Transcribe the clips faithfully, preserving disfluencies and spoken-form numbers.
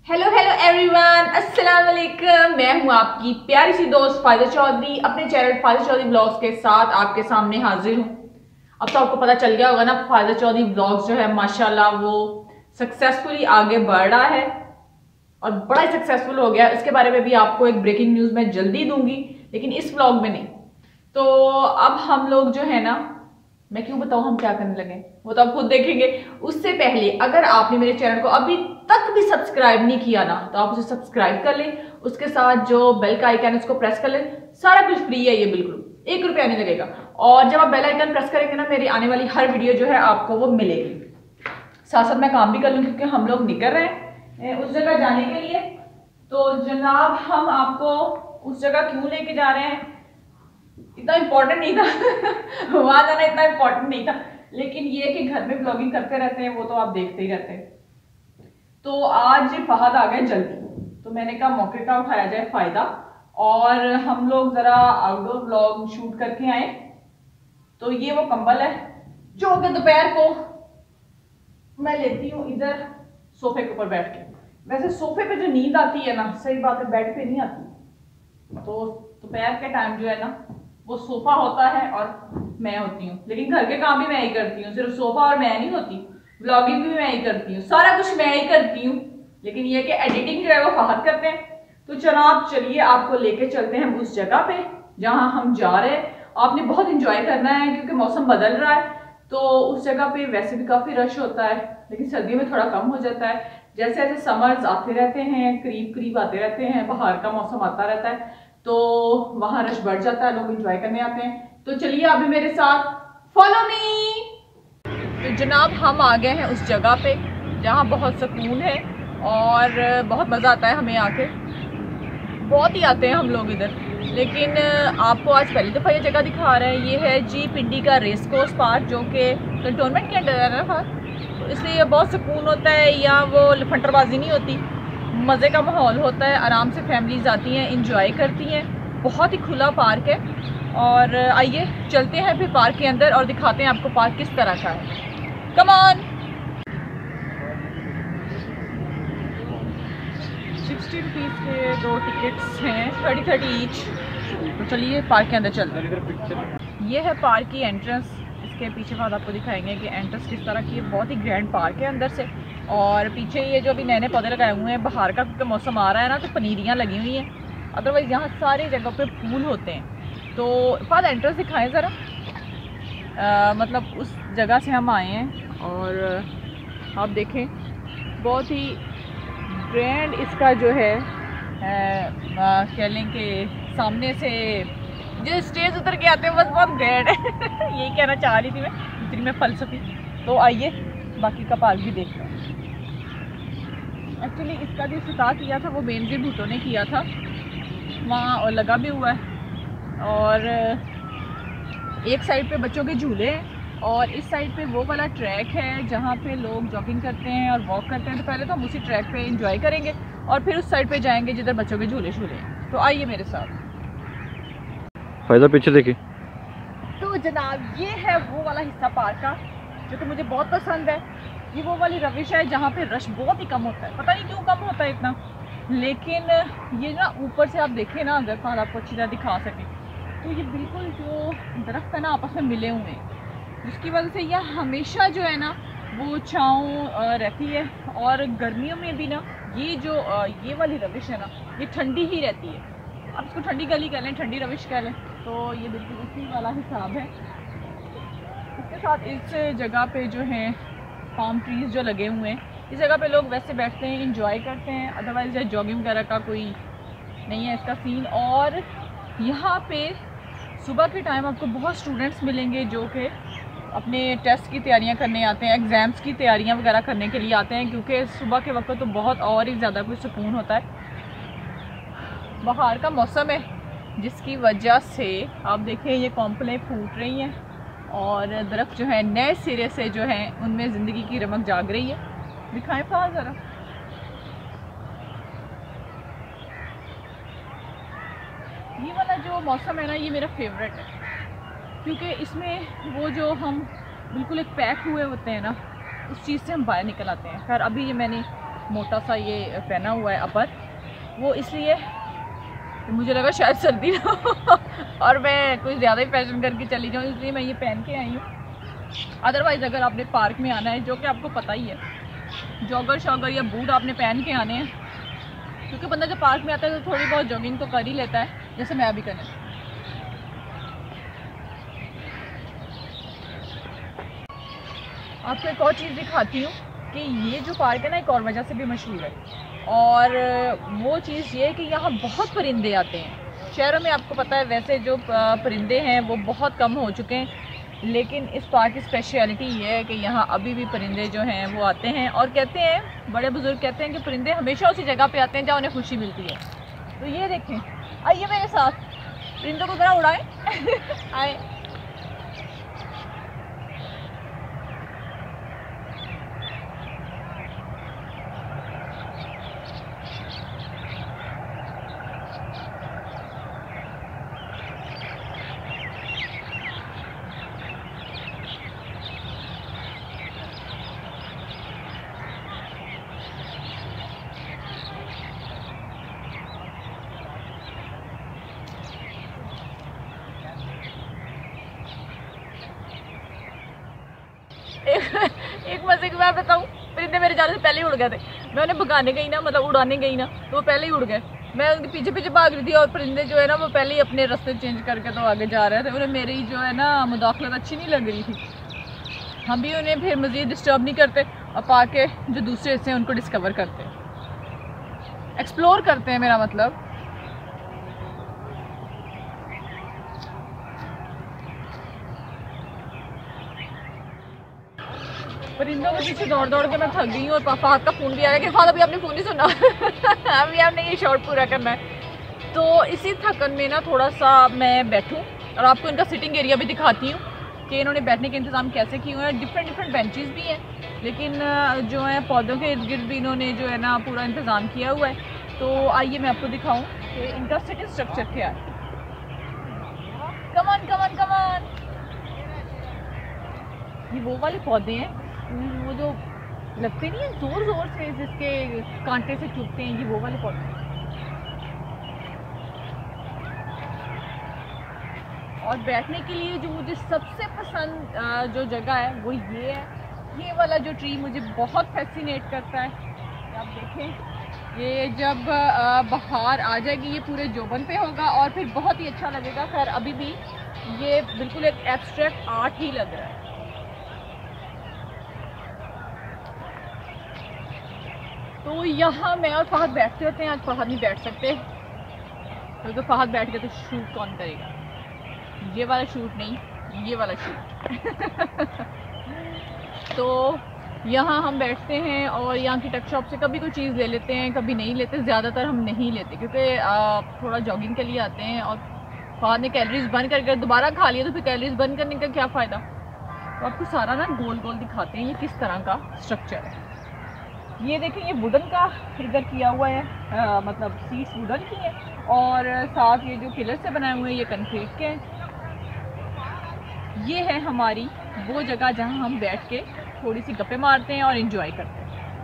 Hello hello everyone, अस्सलाम वालेकुम। मैं हूं आपकी प्यारी सी दोस्त फायदा चौधरी अपने चैनल फायदा चौधरी ब्लॉग्स के साथ आपके सामने हाजिर हूं। अब तो आपको पता चल गया होगा ना, फायदा चौधरी ब्लॉग्स जो है माशाल्लाह वो सक्सेसफुली आगे बढ़ रहा है और बड़ा ही सक्सेसफुल हो गया। इसके बारे में भी आपको एक ब्रेकिंग न्यूज़ मैं जल्दी दूंगी, लेकिन इस ब्लॉग में नहीं। तो अब हम लोग जो है ना, मैं क्यों बताऊं हम क्या करने लगे, वो तो आप खुद देखेंगे। उससे पहले अगर आपने मेरे चैनल को अभी तक भी सब्सक्राइब नहीं किया ना, तो आप उसे सब्सक्राइब कर लें। उसके साथ जो बेल का आइकन है उसको प्रेस कर लें। सारा कुछ फ्री है, ये बिल्कुल एक रुपया नहीं लगेगा। और जब आप बेल आइकन प्रेस करेंगे ना, मेरी आने वाली हर वीडियो जो है आपको वो मिलेगी। साथ साथ मैं काम भी कर लूँ, क्योंकि हम लोग निकल रहे हैं उस जगह जाने के लिए। तो जनाब, हम आपको उस जगह क्यों लेके जा रहे हैं, इतना इम्पोर्टेंट नहीं था वहां जाना इतना इम्पोर्टेंट नहीं था, लेकिन ये कि घर में ब्लॉगिंग करते रहते हैं वो तो आप देखते ही रहते हैं। तो आज फहद आ गए जल्दी, तो मैंने कहा मौके का उठाया जाए फायदा और हम लोग जरा आउटडोर ब्लॉग शूट करके आए। तो ये वो कंबल है जो कि दोपहर को मैं लेती हूँ इधर सोफे के ऊपर बैठ के। वैसे सोफे पे जो नींद आती है ना, सही बात है, बेड पे नहीं आती। तो दोपहर के टाइम जो है ना, वो सोफा होता है और मैं होती हूँ। लेकिन घर के काम भी मैं ही करती हूँ, सिर्फ सोफा और मैं नहीं होती, व्लॉगिंग भी मैं ही करती हूँ, सारा कुछ मैं ही करती हूँ। लेकिन ये कि एडिटिंग जो है वो फहद करते हैं। तो जनाब चलिए आपको लेके चलते हैं उस जगह पे जहाँ हम जा रहे हैं। आपने बहुत इंजॉय करना है क्योंकि मौसम बदल रहा है। तो उस जगह पे वैसे भी काफी रश होता है, लेकिन सर्दियों में थोड़ा कम हो जाता है। जैसे जैसे समर्स आते रहते हैं, करीब करीब आते रहते हैं, बाहर का मौसम आता रहता है, तो वहां रश बढ़ जाता है, लोग एंजॉय करने आते हैं। तो चलिए आप भी मेरे साथ फॉलो मी। तो जनाब हम आ गए हैं उस जगह पे जहाँ बहुत सुकून है और बहुत मज़ा आता है हमें आके। बहुत ही आते हैं हम लोग इधर, लेकिन आपको आज पहली दफ़ा ये जगह दिखा रहे हैं। ये है जी पिंडी का रेस कोर्स पार्क, जो कि कंटोनमेंट के अंदर है ना, तो इसलिए बहुत सुकून होता है। या वो फंटरबाजी नहीं होती, मज़े का माहौल होता है, आराम से फैमिलीज आती हैं, इंजॉय करती हैं। बहुत ही खुला पार्क है। और आइए चलते हैं फिर पार्क के अंदर और दिखाते हैं आपको पार्क किस तरह का है। Come on. सिक्सटी रुपीज़ के दो टिकट्स हैं, थर्टी थर्टी ईच। तो चलिए पार्क के अंदर चलते हैं। ये है पार्क की एंट्रेंस। इसके पीछे बाद आपको दिखाएंगे कि एंट्रेंस किस तरह की है। बहुत ही ग्रैंड पार्क है अंदर से। और पीछे ये जो अभी नए नए पौधे लगाए हुए हैं, बाहर का क्योंकि मौसम आ रहा है ना, तो पनीरियाँ लगी हुई हैं। अदरवाइज़ यहाँ सारी जगह पे फूल होते हैं। तो बाद एंट्रेंस दिखाएं ज़रा। मतलब उस जगह से हम आए हैं और आप देखें बहुत ही ग्रैंड इसका जो है, कह लें कि सामने से जो स्टेज उतर के आते हैं बस बहुत ग्रैंड है यही कहना चाह रही थी मैं, इतनी मैं फलसफी। तो आइए बाकी का पार्क भी देखते हैं। एक्चुअली इसका जो इफ्तिताह किया था वो बेनज़ीर भुट्टो ने किया था वहाँ, और लगा भी हुआ है। और एक साइड पे बच्चों के झूले हैं और इस साइड पे वो वाला ट्रैक है जहाँ पे लोग जॉगिंग करते हैं और वॉक करते हैं। तो पहले तो हम उसी ट्रैक पे एंजॉय करेंगे और फिर उस साइड पे जाएंगे जिधर बच्चों के झूले झूले हैं। तो आइए मेरे साथ। फायदा पीछे देखिए। तो जनाब ये है वो वाला हिस्सा पार्क का जो कि मुझे बहुत पसंद है। ये वो वाली रविश है जहाँ पे रश बहुत ही कम होता है, पता नहीं क्यों कम होता है इतना। लेकिन ये ना ऊपर से आप देखें ना, अगर फाल आपको अच्छी तरह दिखा सके, तो ये बिल्कुल जो दरख्त है ना आपस में मिले हुए हैं, जिसकी वजह से यह हमेशा जो है ना वो छाँव रहती है। और गर्मियों में भी ना ये जो ये वाली रविश है ना, ये ठंडी ही रहती है। आप इसको ठंडी गली कह लें, ठंडी रविश कह लें, तो ये बिल्कुल उसी वाला हिसाब है। इसके साथ इस जगह पे जो है पाम ट्रीज जो लगे हुए हैं, इस जगह पे लोग वैसे बैठते हैं, इंजॉय करते हैं। अदरवाइज जॉगिंग वगैरह का कोई नहीं है इसका सीन। और यहाँ पे सुबह के टाइम आपको बहुत स्टूडेंट्स मिलेंगे जो कि अपने टेस्ट की तैयारियां करने आते हैं, एग्ज़ाम्स की तैयारियां वगैरह करने के लिए आते हैं, क्योंकि सुबह के वक्त तो बहुत और ही ज़्यादा कोई सुकून होता है। बाहर का मौसम है जिसकी वजह से आप देखें ये कॉम्पलें फूट रही हैं और दरख्त जो है नए सिरे से जो है उनमें ज़िंदगी की रमक जाग रही है। दिखाएं फा ज़रा। ये वाला जो मौसम है ना, ये मेरा फेवरेट है, क्योंकि इसमें वो जो हम बिल्कुल एक पैक हुए होते हैं ना, उस चीज़ से हम बाहर निकल आते हैं। खैर अभी ये मैंने मोटा सा ये पहना हुआ है अपर, वो इसलिए मुझे लगा शायद सर्दी ना हो और मैं कुछ ज़्यादा ही फैशन करके चली जाऊँ, इसलिए मैं ये पहन के आई हूँ। अदरवाइज़ अगर आपने पार्क में आना है, जो कि आपको पता ही है, जॉगर शॉगर या बूट आपने पहन के आने हैं, क्योंकि बंदा जब पार्क में आता है तो थोड़ी बहुत जॉगिंग तो कर ही लेता है, जैसे मैं अभी करने। आपको एक और चीज़ दिखाती हूँ कि ये जो पार्क है ना एक और वजह से भी मशहूर है, और वो चीज़ ये है कि यहाँ बहुत परिंदे आते हैं। शहरों में आपको पता है वैसे जो परिंदे हैं वो बहुत कम हो चुके हैं, लेकिन इस पार्क की स्पेशलिटी ये है कि यहाँ अभी भी परिंदे जो हैं वो आते हैं, और कहते हैं, बड़े बुजुर्ग कहते हैं कि परिंदे हमेशा उसी जगह पे आते हैं जहाँ उन्हें खुशी मिलती है। तो ये देखें, आइए मेरे साथ, परिंदों को ज़रा उड़ाएं आए। एक, एक मजे की बात बताऊं, परिंदे मेरे जाने से पहले ही उड़ गए थे। मैं उन्हें भगाने गई ना, मतलब उड़ाने गई ना, तो वो पहले ही उड़ गए। मैं उनके पीछे पीछे भाग रही थी और परिंदे जो है ना वो पहले ही अपने रास्ते चेंज करके तो आगे जा रहे थे। उन्हें मेरी जो है ना मुदाखलत अच्छी नहीं लग रही थी। हम भी उन्हें फिर मज़ीद डिस्टर्ब नहीं करते और पाके जो दूसरे हिस्से हैं उनको डिस्कवर करते हैं, एक्सप्लोर करते हैं, मेरा मतलब। परिंदों के पीछे दौड़ दौड़ के मैं थक गई हूँ और फाहद का फ़ोन भी आ रहा है कि फाहद अभी आपने फ़ोन नहीं सुना अभी आपने ये शॉर्ट पूरा करना है। तो इसी थकन में ना थोड़ा सा मैं बैठूँ और आपको इनका सिटिंग एरिया भी दिखाती हूँ कि इन्होंने बैठने के इंतज़ाम कैसे किए हुए हैं। डिफरेंट डिफरेंट बेंचेस भी हैं, लेकिन जो है पौधों के इर्द गिर्द भी इन्होंने जो है ना पूरा इंतज़ाम किया हुआ है। तो आइए मैं आपको दिखाऊँ कि इनका सिटिंग स्ट्रक्चर क्या है। कमान कमान कमान, ये वो वाले पौधे हैं वो जो लगते नहीं है जोर जोर से जिसके कांटे से चुभते हैं, ये वो वाले पौधे हैं। और बैठने के लिए जो मुझे सबसे पसंद जो जगह है वो ये है। ये वाला जो ट्री मुझे बहुत फैसिनेट करता है। आप देखें, ये जब बहार आ जाएगी ये पूरे जोबन पे होगा और फिर बहुत ही अच्छा लगेगा। खैर अभी भी ये बिल्कुल एक एब्स्ट्रैक्ट आर्ट ही लग रहा है। तो यहाँ मैं और फहद बैठते होते हैं, आज फहद नहीं बैठ सकते क्योंकि तो फहद बैठ के तो शूट कौन करेगा। ये वाला शूट नहीं, ये वाला शूट तो यहाँ हम बैठते हैं और यहाँ की टक शॉप से कभी कोई चीज़ ले लेते हैं, कभी नहीं लेते। ज़्यादातर हम नहीं लेते क्योंकि थोड़ा जॉगिंग के लिए आते हैं और फहद ने कैलोरीज बर्न करके दोबारा खा लिया तो फिर कैलोरीज बर्न करने का क्या फ़ायदा। तो आपको सारा ना गोल गोल दिखाते हैं ये किस तरह का स्ट्रक्चर है। ये देखें, ये वुडन का इधर किया हुआ है, आ, मतलब सीट्स वुडन की है और साथ ये जो पिलर से बनाए हुए हैं ये कंक्रीट के हैं। ये है हमारी वो जगह जहां हम बैठ के थोड़ी सी गप्पे मारते हैं और एंजॉय करते हैं।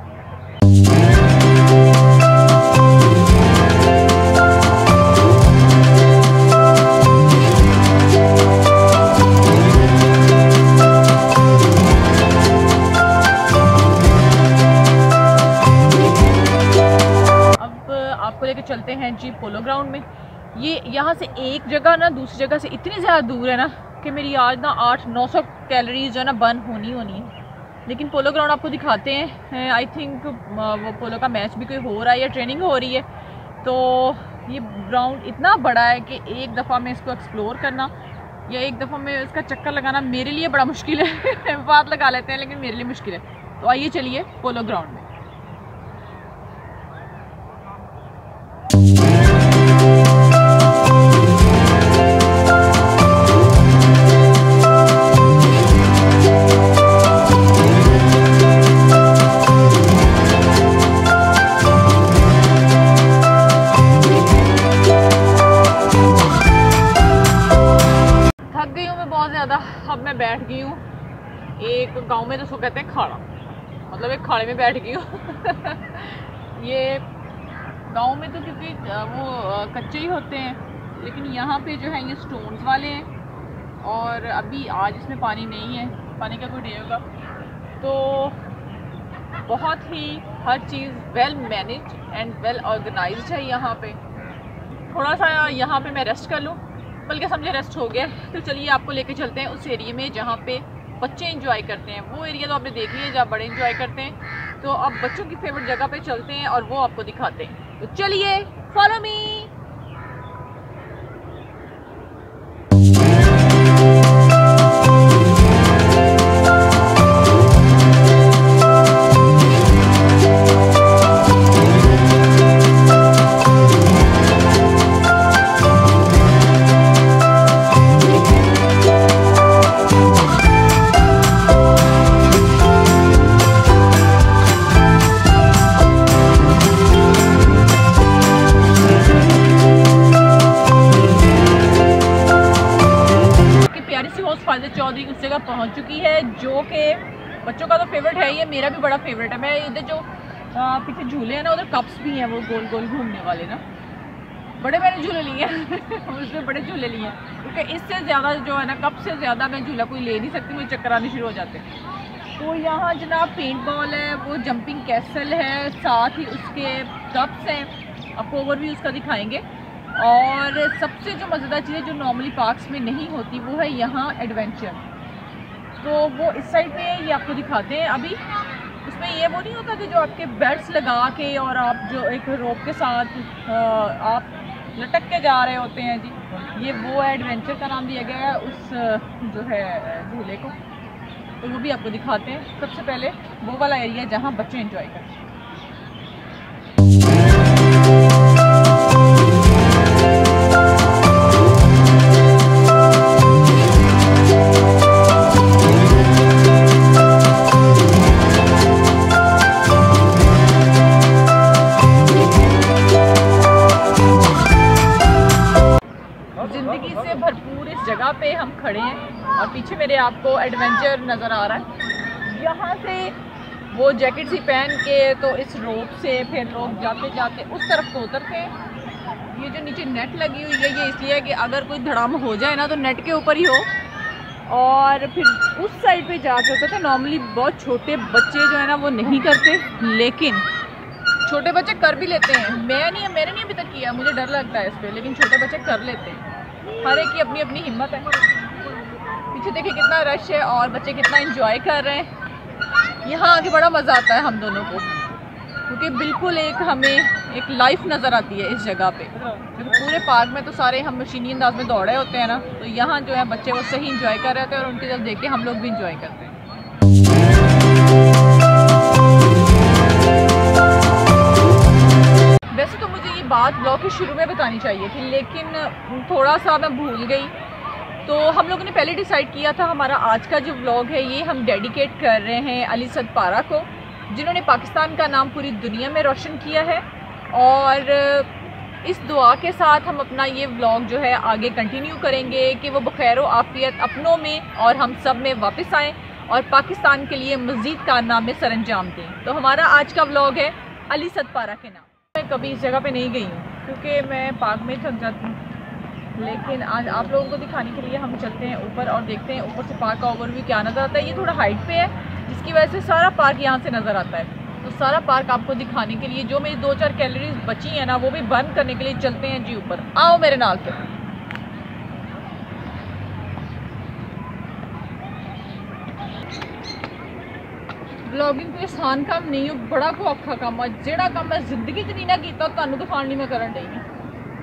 आपको लेके चलते हैं जी पोलो ग्राउंड में। ये यहाँ से एक जगह ना दूसरी जगह से इतनी ज़्यादा दूर है ना कि मेरी आज ना आठ नौ सौ कैलोरीज जो है ना बर्न होनी होनी है। लेकिन पोलो ग्राउंड आपको दिखाते हैं। आई थिंक वो पोलो का मैच भी कोई हो रहा है या ट्रेनिंग हो रही है। तो ये ग्राउंड इतना बड़ा है कि एक दफ़ा में इसको एक्सप्लोर करना या एक दफ़ा में इसका चक्कर लगाना मेरे लिए बड़ा मुश्किल है बात लगा लेते हैं लेकिन मेरे लिए मुश्किल है। तो आइए चलिए पोलो ग्राउंड में। अब मैं बैठ गई हूँ एक गांव में तो उसको कहते हैं खाड़ा। मतलब एक खाड़े में बैठ गई हूँ। ये गांव में तो क्योंकि वो कच्चे ही होते हैं, लेकिन यहाँ पे जो है ये स्टोन्स वाले हैं। और अभी आज इसमें पानी नहीं है, पानी का कोई नहीं होगा। तो बहुत ही हर चीज़ well manage and well organised है यहाँ पे। थोड़ा सा यहाँ पे मैं रेस्ट कर लूँ, बल्कि समझे रेस्ट हो गया। तो चलिए आपको लेके चलते हैं उस एरिया में जहाँ पे बच्चे एंजॉय करते हैं। वो एरिया तो आपने देख लिया जहाँ बड़े एंजॉय करते हैं। तो अब बच्चों की फेवरेट जगह पे चलते हैं और वो आपको दिखाते हैं। तो चलिए फॉलो मी। फायदा चौधरी उस जगह पहुंच चुकी है जो कि बच्चों का तो फेवरेट है, ये मेरा भी बड़ा फेवरेट है। मैं इधर जो पीछे झूले हैं ना, उधर कप्स भी हैं वो गोल गोल घूमने वाले ना, बड़े मैंने झूले लिए हैं। उसमें बड़े झूले लिए हैं क्योंकि इससे ज़्यादा जो है ना, कप से ज़्यादा मैं झूला कोई ले नहीं सकती, मुझे चक्कर आने शुरू हो जाते हैं। तो यहाँ जनाब पेंट बॉल है, वो जंपिंग कैसल है, साथ ही उसके कप्स हैं, आपको ओवरव्यू उसका दिखाएंगे। और सबसे जो मज़ेदार चीज़ है जो नॉर्मली पार्क्स में नहीं होती, वो है यहाँ एडवेंचर। तो वो इस साइड पे है, ये आपको दिखाते हैं। अभी उसमें ये वो नहीं होता कि जो आपके बेल्ट्स लगा के और आप जो एक रोप के साथ आप लटक के जा रहे होते हैं जी, ये वो है, एडवेंचर का नाम दिया गया है उस जो है झूले को। तो वो भी आपको दिखाते हैं। सबसे पहले वो वाला एरिया जहाँ बच्चे एंजॉय करते हैं। जिंदगी से भरपूर इस जगह पे हम खड़े हैं और पीछे मेरे आपको एडवेंचर नज़र आ रहा है। यहाँ से वो जैकेट सी पहन के तो इस रोप से फिर लोग जाते जाते उस तरफ को उतरते हैं। ये जो नीचे नेट लगी हुई है, ये इसलिए है कि अगर कोई धड़ाम हो जाए ना तो नेट के ऊपर ही हो। और फिर उस साइड पे जाके उतरते। नॉर्मली बहुत छोटे बच्चे जो है ना वो नहीं करते, लेकिन छोटे बच्चे कर भी लेते हैं। मैं नहीं मैंने नहीं अभी तक किया, मुझे डर लगता है इस पर, लेकिन छोटे बच्चे कर लेते हैं। हर एक की अपनी अपनी हिम्मत है। पीछे देखिए कितना रश है और बच्चे कितना एंजॉय कर रहे हैं। यहाँ आके बड़ा मज़ा आता है हम दोनों को, क्योंकि बिल्कुल एक हमें एक लाइफ नज़र आती है इस जगह पे। क्योंकि पूरे पार्क में तो सारे हम मशीनी अंदाज में दौड़े होते हैं ना, तो यहाँ जो है बच्चे वो सही इंजॉय कर रहे होते हैं और उनकी तरफ देख के हम लोग भी इंजॉय करते हैं। वैसे तो मुझे ये बात ब्लॉग के शुरू में बतानी चाहिए थी, लेकिन थोड़ा सा मैं भूल गई। तो हम लोगों ने पहले डिसाइड किया था हमारा आज का जो व्लॉग है ये हम डेडिकेट कर रहे हैं अली सदपारा को, जिन्होंने पाकिस्तान का नाम पूरी दुनिया में रोशन किया है। और इस दुआ के साथ हम अपना ये व्लॉग जो है आगे कंटिन्यू करेंगे कि वो बखैर व आफियत अपनों में और हम सब में वापस आएँ और पाकिस्तान के लिए मज़ीद कारनामे सर अंजाम दें। तो हमारा आज का व्लॉग है अली सदपारा के नाम। मैं कभी इस जगह पे नहीं गई हूँ क्योंकि मैं पार्क में थक जाती हूँ, लेकिन आज आप लोगों को दिखाने के लिए हम चलते हैं ऊपर और देखते हैं ऊपर से पार्क का ओवरव्यू क्या नज़र आता है। ये थोड़ा हाइट पे है जिसकी वजह से सारा पार्क यहाँ से नज़र आता है। तो सारा पार्क आपको दिखाने के लिए जो मेरी दो चार कैलोरीज बची हैं ना, वो भी बर्न करने के लिए चलते हैं जी ऊपर। आओ मेरे नाल पे। ब्लॉगिंग कोई आसान काम नहीं है, बड़ा को औखा काम है। जेड़ा काम मैं जिंदगी च नहीं ना कीता तुहानू दिखाण लई मैं करन डई हां।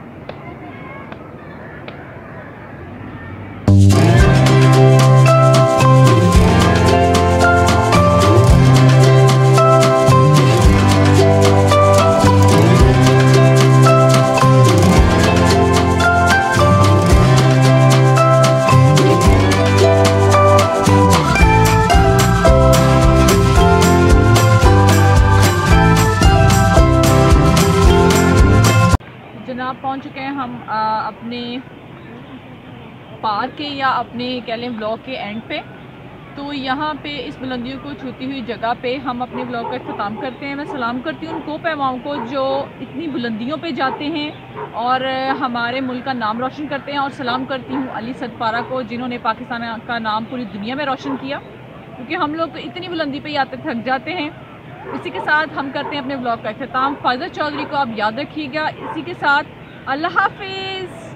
पहुंच चुके हैं हम आ, अपने पार्क के या अपने कह लें ब्लॉग के एंड पे। तो यहाँ पे इस बुलंदियों को छूती हुई जगह पे हम अपने ब्लॉग का इख्तिताम करते हैं। मैं सलाम करती हूँ उन को पैमाओं को जो इतनी बुलंदियों पे जाते हैं और हमारे मुल्क का नाम रोशन करते हैं, और सलाम करती हूँ अली सदपारा को जिन्होंने पाकिस्तान का नाम पूरी दुनिया में रोशन किया, क्योंकि हम लोग तो इतनी बुलंदी पे आते थक जाते हैं। इसी के साथ हम करते हैं अपने ब्लॉग का इख्तिताम। फायदा चौधरी को आप याद रखिएगा। इसी के साथ अल्लाह हाफिज़।